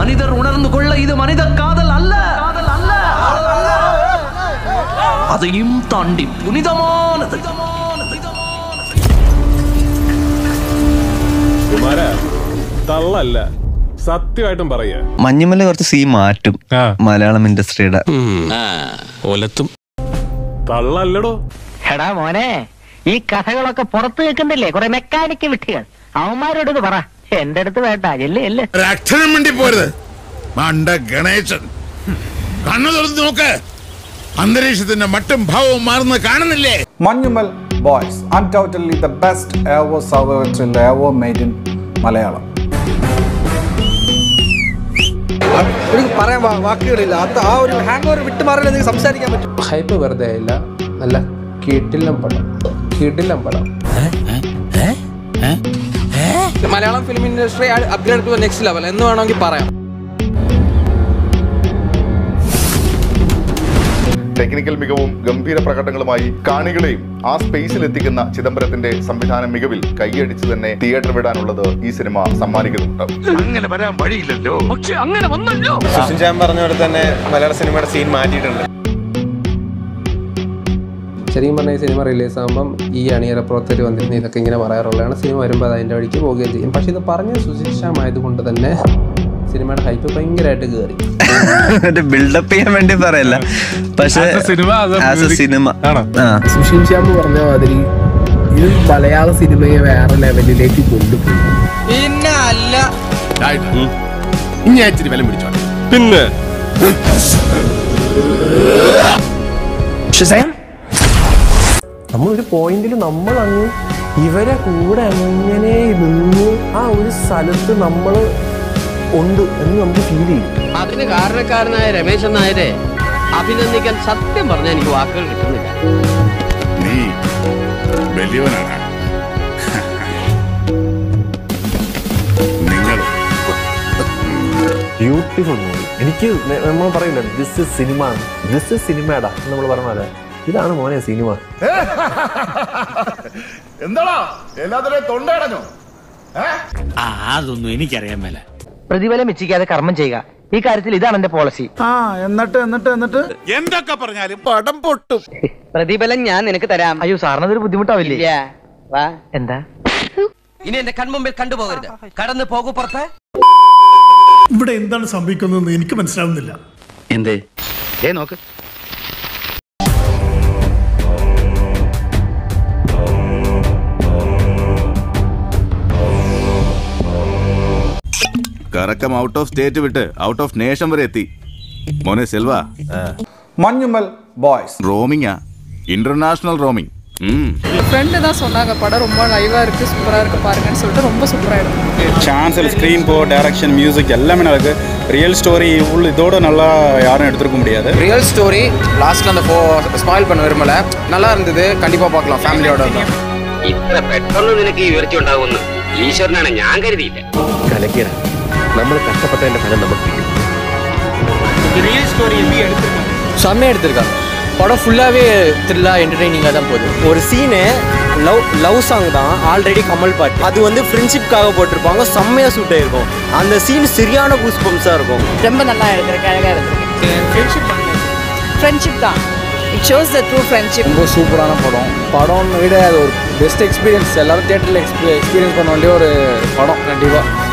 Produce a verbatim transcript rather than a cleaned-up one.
மனிதர் உணர்ந்து கொள்ள இது மனித காதல் அல்ல, அதையும் தாண்டி புனிதமானது. തള്ളല്ല, സത്യമായിട്ടും പറയാ. മഞ്ഞുമല കുറച്ച് സീ മാറ്റും മലയാളം ഇൻഡസ്ട്രിയുടെ. ഒലത്തും തള്ളല്ലടോ. എടാ മോനെ, ഈ കഥകളൊക്കെ പുറത്ത് കേൾക്കുന്നില്ലേ കുറെ മെക്കാനിക്ക് വിട്ടികൾ, അവന്മാരോട് പറ. എന്റെ അടുത്ത് വേണ്ട. എല്ലേ എല്ലേ അക്ഷരം വേണ്ടി പോരുത്. മണ്ട ഗണേശൻ കണ്ണു തുറന്ന് നോക്ക്, അന്തരീക്ഷത്തിന്റെ മട്ടും ഭാവവും മാറുന്ന കാണുന്നില്ലേ? Manjummel boys, undoubtedly the best ever survival thriller ever made in Malayalam. എനിക്ക് പറയാൻ വാക്കുകളില്ല. ആ ഒരു ഹാങ് ഓവർ വിട്ട് മാറില്ല, നിങ്ങൾക്ക് സംസാരിക്കാൻ പറ്റും. ഹൈപ്പ് വെറുതെ ഇല്ല, നല്ല കിടിലം പടം, കിടിലം പടം. Malayalam film industry upgrade to next level എന്ന് വേണമെങ്കിൽ പറയാം. ടെക്നിക്കൽ മികവും ഗംഭീര പ്രകടനങ്ങളുമായി കാണികളെയും ആ സ്പേസിൽ എത്തിക്കുന്ന ചിദംബരത്തിന്റെ സംവിധാന മികവിൽ കൈയടിച്ച് തന്നെ തിയേറ്റർ വിടാനുള്ളത് ഈ സിനിമ സമ്മാനിക്കുന്നുണ്ട്. അങ്ങനെ വരാൻ വഴിയില്ലല്ലോ, പക്ഷെ അങ്ങനെ വന്നല്ലോ. സുഷിൻ ചാൻ പറഞ്ഞ പോലെ തന്നെ മലയാള സിനിമയുടെ സീൻ മാറ്റിയിട്ടുണ്ട്. ശരിക്കും പറഞ്ഞാൽ ഈ സിനിമ റിലീസ് ആകുമ്പം ഈ അണിയറ പ്രവർത്തകർ വന്നിരുന്ന ഇതൊക്കെ ഇങ്ങനെ പറയാറുള്ളതാണ്. സിനിമ വരുമ്പോൾ അത് അതിൻ്റെ വഴിക്ക് പോവുകയും ചെയ്യും. പക്ഷെ ഇത് പറഞ്ഞ സുശിക്ഷമായതുകൊണ്ട് തന്നെ സിനിമയുടെ ഹൈപ്പ് ഭയങ്കരമായിട്ട് കയറി. ബിൽഡപ്പ് ചെയ്യാൻ വേണ്ടി പറയല്ല, പക്ഷേ സിനിമ സുഷിൻ ശ്യാം പറഞ്ഞ മാതിരി ഇത് മലയാള സിനിമയെ വേറെ ലെവലിലേക്ക് കൊണ്ടുപോയി. പിന്നെ അല്ല ഇനി ഇച്ചിരി വില പിടിച്ചോട്ടെ. പിന്നെ നമ്മളൊരു പോയിന്റിൽ നമ്മൾ അങ്ങ് ഇവരെ കൂടെ എങ്ങനെ നിന്ന് ആ ഒരു സ്ഥലത്ത് നമ്മൾ ഉണ്ട് എന്ന് നമുക്ക് ഫീൽ ചെയ്യും. അതിന് കാരണക്കാരനായ രമേശൻ നായരെ അഭിനന്ദിക്കാൻ സത്യം പറഞ്ഞാൽ എനിക്ക് വാക്കുകൾ കിട്ടുന്നില്ല. നീ വലിയവനാണ്. നിങ്ങൾ ബ്യൂട്ടിഫുൾ മൂവി. എനിക്ക് നമ്മൾ പറയില്ല this is cinema, this is സിനിമയുടെ നമ്മൾ പറഞ്ഞാല് ഇതാണ് മോനെ സിനിമ. എന്താടാ എല്ലാത്തിനെയും തൊണ്ടയടഞ്ഞോ? അതൊന്നും എനിക്കറിയാൻ മേല. പ്രതിഫലം ഇച്ഛിക്കാതെ കർമ്മം ചെയ്യുക, ഈ കാര്യത്തിൽ ഇതാണ് എന്റെ പോളിസി. ആ എന്നിട്ട് എന്നിട്ട് എന്നിട്ട് എന്തൊക്കെ പറഞ്ഞാലും പടം പൊട്ടും. പ്രതിഫലം ഞാൻ നിനക്ക് തരാം. അയ്യോ സാറിനതൊരു ബുദ്ധിമുട്ടാവില്ലേ? വാ. എന്താ ഇനി എന്റെ കൺമുമ്പിൽ കണ്ടുപോകരുത്, കടന്നു പോകൂ പുറത്ത്. ഇവിടെ എന്താണ് സംഭവിക്കുന്നതെന്ന് എനിക്ക് മനസ്സിലാവുന്നില്ല. എന്തേ ഏ നോക്ക്. കറക്കം ഔട്ട് ഓഫ് സ്റ്റേറ്റ് വിട്ട് ഔട്ട് ഓഫ് നേഷൻ വരെ എത്തി. മോനെ സെൽവ, മഞ്ഞുമൽ ബോയ്സ് റോമിങ്ങാ, ഇന്റർനാഷണൽ ரோமிங். ஃப்ரெண்டு தான் சொன்னாங்க படம் ரொம்ப லைவா இருக்கு, சூப்பரா இருக்கு பாருங்கன்னு சொல்லிட்டு ரொம்ப சூப்பரா இருக்கு. சான்ஸ் ஸ்க்ரீன் போ, டைரக்ஷன், மியூசிக் எல்லாமே நல்லா இருக்கு. ரியல் ஸ்டோரி உள்ள இதோட நல்லா யாரும் எடுத்துக்க முடியாது. ரியல் ஸ்டோரி லாஸ்ட்ல அந்த ஸ்பாயில் பண்ண விரும்பல, நல்லா இருந்தது. கண்டிப்பா பார்க்கலாம் ஃபேமிலியோட. ഇത്ര പെട്ടെന്ന് നിനക്ക് ഈ ഉയർച്ച ഉണ്ടാവുമെന്ന് ഈശ്വരനാണ് ഞാൻ കരുതിയില്ല. കലക്കിയ നമ്മൾ കഷ്ടപ്പെട്ടതിന്റെ ഫലം നമുക്ക് കിട്ടും. ரியல் ஸ்டோரி எப்படி எடுத்துருக்காங்க? செம்மையாக எடுத்திருக்காங்க. படம் ஃபுல்லாகவே த்ரில்லா என்டர்டெய்னிங்காக தான் போகுது. ஒரு சீனு லவ் லவ் சாங் தான், ஆல்ரெடி கமல் பாட்டு. அது வந்து ஃப்ரெண்ட்ஷிப்காக போட்டிருப்பாங்க, செம்மையாக சூட் ஆகிருக்கும். அந்த சீன் சரியான பூஸ் பம்ப்ஸாக இருக்கும். ரொம்ப நல்லா எடுத்திருக்கு, அழகாக எடுத்திருக்கு. ஃப்ரெண்ட்ஷிப் ஃப்ரெண்ட்ஷிப் தான். It shows the true friendship. ரொம்ப சூப்பரான படம். படம்னு விட அது ஒரு பெஸ்ட் எக்ஸ்பீரியன்ஸ். எல்லாரும் தியேட்டரில் எக்ஸ்பீரியன்ஸ் பண்ண வேண்டிய ஒரு படம் கண்டிப்பாக.